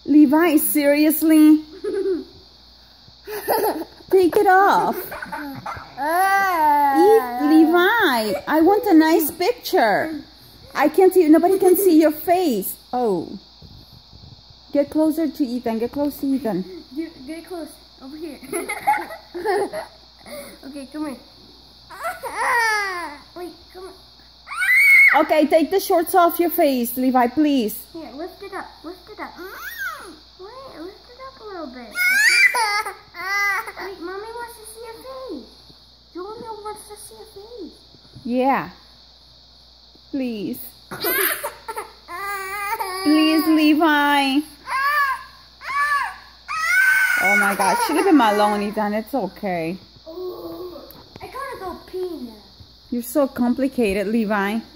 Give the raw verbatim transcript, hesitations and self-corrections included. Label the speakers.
Speaker 1: Levi, seriously? Take it off. Eat, Levi, I want a nice picture. I can't see, nobody can see your face. Oh. Get closer to Ethan, get close to Ethan.
Speaker 2: Get, get close, over here. Okay, come here. Wait, come on.
Speaker 1: Okay, take the shorts off your face, Levi, please.
Speaker 2: Here, lift it up, lift it up. Wait, lift it up a little bit. Wait, Mommy wants to see your face. Julia wants to see your face.
Speaker 1: Yeah. Please. Please, Levi. Oh my gosh, leave him alone, Ethan. It's okay.
Speaker 2: Oh, I gotta go pee now.
Speaker 1: You're so complicated, Levi.